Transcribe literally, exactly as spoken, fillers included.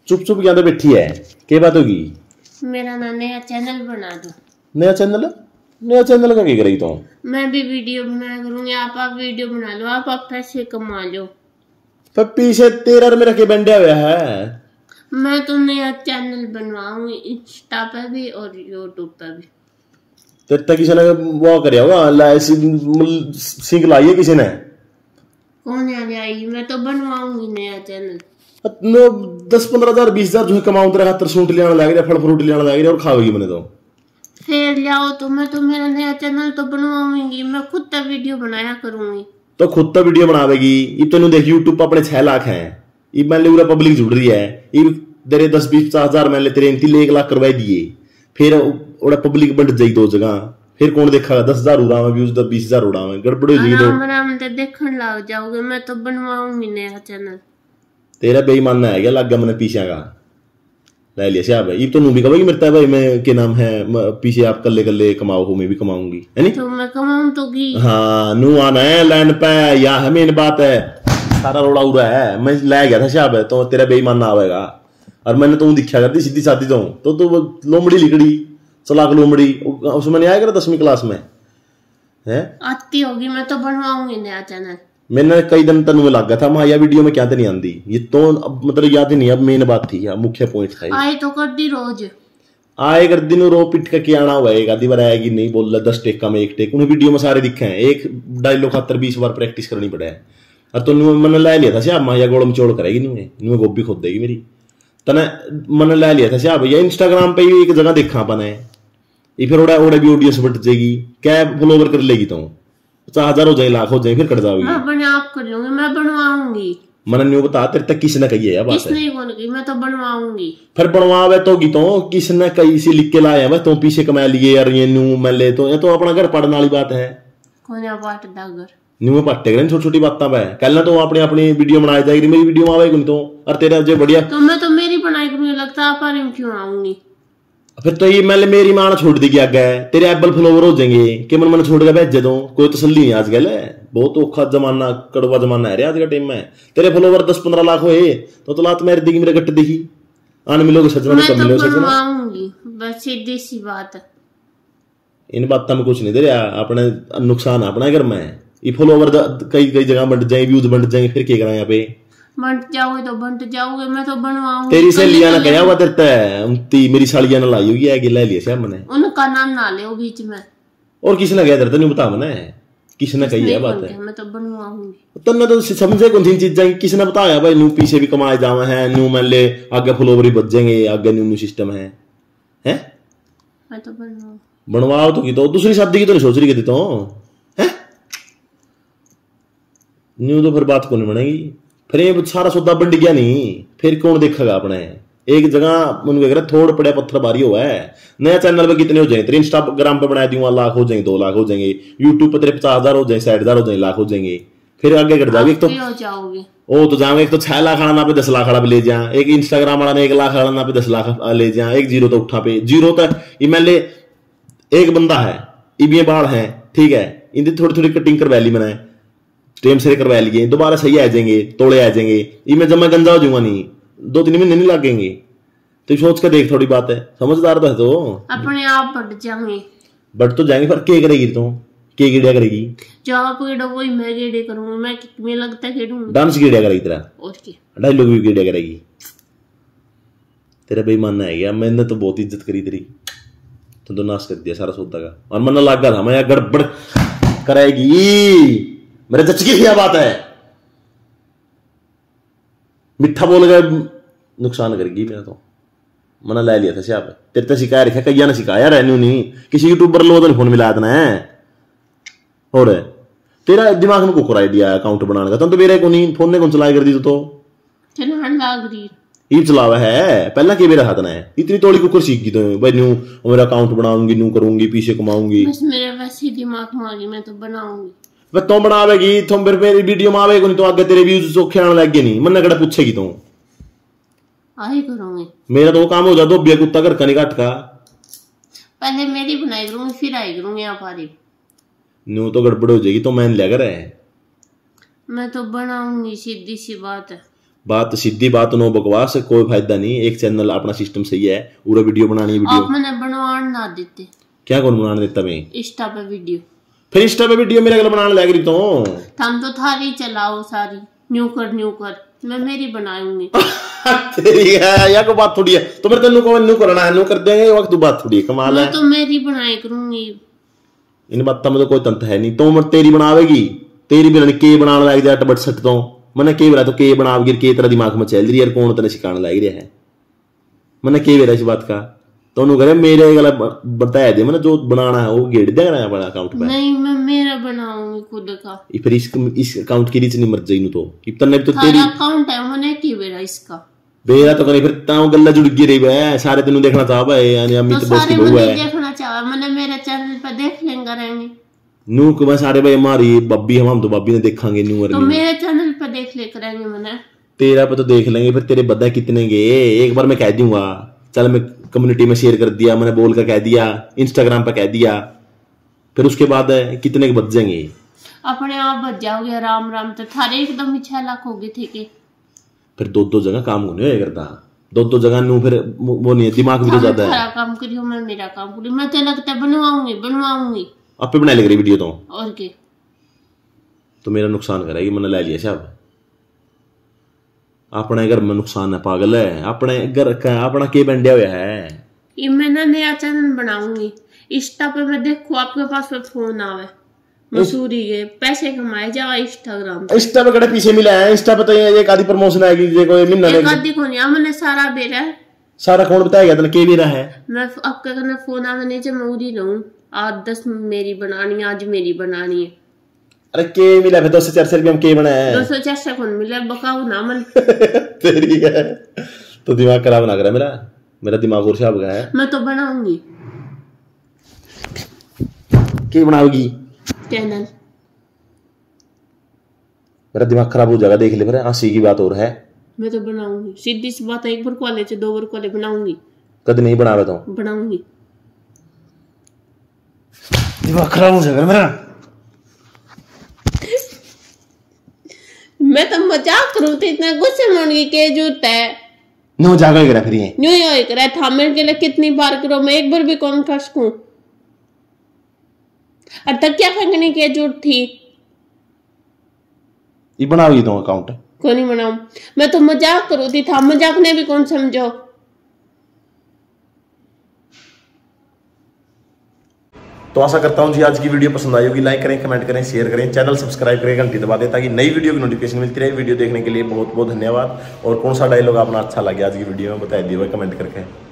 चुप चुप क्या तो बैठी है, क्या बात होगी? मेरा ना नया चैनल बना दो। नया चैनल? नया चैनल का क्या करेगी तो? मैं भी वीडियो बनाया करूंगी, आप आप वीडियो बना लो, आप आप पैसे कमा लो। पर पीछे तेरा और मेरा के बंडा हुआ है। मैं तो नया चैनल बनवाऊंगी, इंस्टा पे भी और यूट्यूब पे भी। तेरे तक किसी ने वो करे होगा, सिंक लाई है किसी ने? कौन आ जाएगी? मैं तो बनवाऊंगी नया चैनल। दस पंद्रह हजार बीस हजार जो कमाऊं तेरे खातर सूट लिया लग रहा, फल फ्रूट लिया लग रहा और खाओगी मैंने तो। फिर लाओ तो मैं तो मेरा नया चैनल तो बनवाऊंगी, मैं खुद तक वीडियो बनाया करूंगी। तो खुद तक वीडियो बनावेगी? ये तेन देख यूट्यूब पर अपने छह लाख हैं, ये मान ले पूरा पब्लिक जुड़ रही है, ये तेरे दस बीस पचास हजार मान ले तेरे इनती एक लाख करवाई दिए, फिर ओड़ा पब्लिक बंट जाई दो जगह, फिर कौन देखा? दस हजार उड़ा में व्यूज, दस बीस हजार उड़ा में, गड़बड़ हो जाएगी। आराम आराम से देखने लग जाओगे। मैं तो बनवाऊंगी नया चैनल। तेरा बेईमाना है क्या लग गया मैंने पीछे का ले लिया सियाब है, ये तो नू भी कहोगी मिलता है भाई मैं के नाम है पीछे आप कल्ले कल्ले कमाओ हो, मैं भी कमाऊंगी है नहीं तो मैं कमाऊं तो की। हाँ नू आना है लाइन पे या है, मेन बात है सारा रोड़ा उड़ा है। मैं ले गया था सियाब है तो तेरा बेईमाना आवेगा, और मैंने तो दिखा करती सीधी साधी तो तो तो लोमड़ी लिकड़ी चलाक लोमड़ी उसमें नहीं आया कर दसवीं क्लास में है आती होगी। मैं तो बनवाऊंगी नया चैनल। मैंने कई दिन तक में लग गया था माया वीडियो में क्या तो नहीं आती ये तो, अब मतलब याद ही नहीं, अब मेन बात थी यार, मुख्य पॉइंट था आए तो कर दी रोज आए कर दिन रो पिट के आना हुआ एक आधी बार आएगी नहीं बोल रहा दस टेक का में एक टेक, उन्हें वीडियो में सारे दिखे हैं, एक डायलॉग खातर बीस बार प्रैक्टिस करनी पड़े है। और तो मैंने ला लिया था सियाब माया गोड़ मचोड़ करेगी नुए नुए गोभी खोद देगी मेरी तने, मैंने ला लिया था सियाब भैया इंस्टाग्राम पे ही एक जगह देखा अपन है ये, फिर ओड़ा ओड़ा भी ऑडियंस बढ़ जाएगी, क्या फॉलोवर कर लेगी तो पचास हजार हो जाए लाख हो जाए फिर कट जाओगी। मैं बना आप कर लूंगी, मैं बनवाऊंगी। मैंने न्यू बता तेरे तक किसने कही है बात किसने कौन की? मैं तो बनवाऊंगी। फिर बनवावे तो की तो किसने कही सी लिख के लाया मैं तो पीछे कमा लिए यार ये न्यू मैं ले तो ये तो अपना घर पढ़ने वाली बात है। कौन पाट दागर न्यू में पाटे करें छोटी छोटी बातें पे कल तो अपनी अपनी वीडियो बनाई जाएगी, मेरी वीडियो में आवेगी तो और तेरा जो बढ़िया तो मैं तो मेरी बनाई करूंगी, लगता आप पर क्यों आऊंगी? फिर तो ये मैं मेरी मां ने छोड़ देगी आगे तेरे एबल फ्लोवर हो जाएंगे कि मन मन छोड़ के भेज दो, कोई तसल्ली नहीं आजकल है, बहुत औखा जमाना कड़वा जमाना है रे आज का टाइम में। तेरे फ्लोवर दस पंद्रह लाख हुए तो तो लात मेरी दिखी मेरे गट्टे दिखी आने मिलोगे सजना मैं तो बनवाऊंगी, बस सीधी सी बात है। इन बातों में कुछ नहीं दे रहा, अपने नुकसान अपना घर में ये फॉलोवर कई कई जगह बंट जाए व्यूज बंट जाए फिर क्या करा यहाँ पे बंट जाओगे तो बंट जाओगे, मैं तो बनवाऊंगी। तेरी सहेलियां ने कहा हुआ तेरता है उनती मेरी सालियां ने लाई होगी है ले लिया सियाब मैंने उनका नाम ना ले बीच में। और किसने कहा तेरता नहीं बता मैंने किसने कही है बात है? मैं तो बनवाऊंगी। तन्ने तो समझे कौन सी चीजें किसने बताया भाई नू पीछे भी कमाए जावे हैं नू मान ले आगे फॉलोवर ही बच जाएंगे आगे न्यू न्यू सिस्टम है हैं मैं तो बनवाऊं बनवाओ तो की तो दूसरी शादी की तो नहीं सोच रही थी तो है न्यू तो फिर बात को नहीं बनेगी, फिर ये सारा सौदा बंट गया नहीं फिर कौन देखेगा अपने एक जगह मन कह थोड़ पड़े पत्थर बारी हुआ है। नया चैनल पे कितने हो जाएंगे तेरे इंस्टाग्राम पे बना दूंगा लाख हो जाएंगे दो लाख हो जाएंगे, यूट्यूब पे तेरे पचास हजार हो जाएंगे साठ हजार हो जाएंगे लाख हो जाएंगे, फिर आगे कर जाओगे तो ओ तो जाओगे एक तो छह लाख वाला ना पे दस लाख वाला पे ले जा, एक इंस्टाग्राम वाला ने एक लाख वाला ना पे दस लाख ले जा, एक जीरो तो उठा पे जीरो तक ये मान ले एक बंदा है इबिये बाल है ठीक है इनकी थोड़ी थोड़ी कटिंग करवा ली मैंने टेम से करवा लिए दोबारा सही आ जाएंगे तोड़े आ जाएंगे ये मैं जमा गंजा हो जाऊंगा नहीं दो तीन महीने नहीं लगेंगे तो सोच कर देख थोड़ी बात है समझदार तो है तो अपने आप बढ़ जाएंगे बढ़ तो जाएंगे पर क्या करेगी तो क्या गिड़िया करेगी जो आप गेड़ो वही मैं गेड़े करूंगी, मैं मैं लगता है गेड़ूंगी डांस गिड़िया करेगी तेरा और क्या डायलॉग भी गिड़िया करेगी तेरा बेईमाना है गया मैंने तो बहुत इज्जत करी तेरी तो तो नाश कर दिया सारा सौदा का और मन लग गया था मैं गड़बड़ करेगी मेरे जचकी क्या बात है मिठा बोल गया नुकसान करेगी मेरा तो मना ले लिया था सियाप तेरे तो सिखाया रखा कईया ने सिखाया रहने नहीं किसी यूट्यूबर लो तो फोन मिला देना है और तेरा दिमाग में कोई आइडिया है अकाउंट बनाने का तो मेरे को नहीं फोन ने कौन चलाया कर दी तो चलान लाग रही ये चलावा है पहला के मेरा हाथ ना है इतनी तोड़ी कुकर सीख गई तो भाई न्यू मेरा अकाउंट बनाऊंगी न्यू करूंगी पीछे कमाऊंगी बस मेरे वैसे दिमाग में आ गई मैं तो बनाऊंगी वह तुम बनावेगी तुम फिर मेरी वीडियो में आवेगी नहीं तो आगे तेरे व्यूज चोखे आने लग गए नहीं मन कड़ा पूछेगी तुम आई करूंगी मेरा तो वो काम हो जाता तो बिया कुत्ता घर का नहीं काट का पहले मेरी बनाई करूंगी फिर आई करूंगी आप आ रही न्यू तो गड़बड़ हो जाएगी तो मैं ले कर है मैं तो बनाऊंगी सीधी सी बात है बात सीधी बात, नो बकवास, कोई फायदा नहीं। एक चैनल अपना सिस्टम सही है, पूरा वीडियो बनानी है। वीडियो आप मैंने बनवान ना देते। क्या कौन बनाने देता मैं? इंस्टा पे वीडियो। फिर इंस्टा पे वीडियो मेरे अगला बनाने लग रही तो हम तो थारी चलाओ सारी, न्यू कर न्यू कर, मैं मेरी बनाऊंगी। तेरी है या को बात थोड़ी है, तो मेरे तेनू को न्यू करना है, न्यू कर देंगे वक्त बात थोड़ी है, कमाल है। मैं तो मेरी बनाई करूंगी। इन बातों में तो कोई तंत है नहीं, तो मैं तेरी बनावेगी, तेरी भी के बनाने लग जाए बट सट तो मैंने के बरा तो के बनावगी, के तेरा दिमाग में चल रही है, कौन तेने सिखाने लग रहा है, मैंने के बेरा इस बात का तो उन्होंने करे मेरे गला बताया दे, मैंने जो बनाना है वो गेड़ दे रहा है बड़ा अकाउंट पे। नहीं मैं मेरा बनाऊंगी खुद का। फिर इस इस अकाउंट की रीच नहीं मर जाई तो इतने तो तेरी अकाउंट है मैंने की बेरा इसका बेरा तो करे, फिर ताऊ गल्ला जुड़ गई रही है, सारे तेनू देखना चाह है यानी अमित तो बॉस की बहू है, देखना चाहा मैंने मेरे चैनल पे देख लेंगे रहेंगे नू को मैं सारे भाई हमारी बब्बी हम हम तो बब्बी ने देखांगे न्यू तो मेरे चैनल पे देख ले करेंगे मैंने, तेरा पे तो देख लेंगे, फिर तेरे बद्दा कितने गए एक बार मैं कह दूंगा, चल मैं कम्युनिटी में शेयर कर दिया, मैंने बोल कर कह दिया, इंस्टाग्राम पे कह दिया, फिर उसके बाद कितने के बच जाएंगे? अपने आप बच जाओगे राम राम, तो थारे एकदम ही छह लाख हो गए थे के। फिर दो दो जगह काम होने होया करता, दो दो जगह नू फिर वो नहीं दिमाग भी तो ज्यादा है। थारा काम करियो मैं मेरा काम करियो, मैं तो लगता बनवाऊंगी बनवाऊंगी आप पे बना लग रही वीडियो तो और के तो मेरा नुकसान करेगी, मैंने ले लिया साहब, अपने घर में नुकसान है, पागल है, अपने घर का अपना के बंडा हुआ है। ये मैं ना नया चैनल बनाऊंगी, इंस्टा पे मैं देखो आपके पास पे फोन आवे मसूरी के पैसे कमाए जाओ इंस्टाग्राम पे, इंस्टा पे कड़े पीछे मिला है, इंस्टा पे तो ये एक आधी प्रमोशन आएगी, ये कोई महीना एक आधी को नहीं मैंने सारा बेरा है, सारा कौन बताएगा तने के बेरा है? मैं आपके करने फोन आवे नहीं मैं उड़ी रहूं, आज दस मेरी बनानी आज मेरी बनानी है। अरे के मिला फिर दो सौ चार सौ रुपये में के बना है, दो सौ चार सौ कौन मिला बकाऊ ना मन तेरी है तो दिमाग खराब ना करा मेरा, मेरा दिमाग और शाब का है। मैं तो बनाऊंगी, के बनाओगी चैनल, मेरा दिमाग खराब हो जाएगा, देख ले फिर हंसी की बात और है। मैं तो बनाऊंगी, सीधी सी बात है, एक बार कॉले से दो बार कॉले बनाऊंगी, कद नहीं बनावे तो बनाऊंगी, दिमाग खराब हो जाएगा मेरा। मैं तो मजाक करूं तो इतना गुस्से मन की के जरूरत है, नो जागा करा फिर ये न्यू ही करे था मेरे के लिए कितनी बार करो, मैं एक बार भी कौन कर सकूं, और तक क्या फेंकने की जरूरत थी? ये बनाओगी तो अकाउंट कौन नहीं बनाऊं, मैं तो मजाक करूं थी, था मजाक ने भी कौन समझो। तो आशा करता हूं जी आज की वीडियो पसंद आई होगी, लाइक करें, कमेंट करें, शेयर करें, चैनल सब्सक्राइब करें, घंटी दबा दें ताकि नई वीडियो की नोटिफिकेशन मिलती रहे। वीडियो देखने के लिए बहुत बहुत धन्यवाद, और कौन सा डायलॉग आपको अच्छा लगे आज की वीडियो में बता दिए कमेंट करके।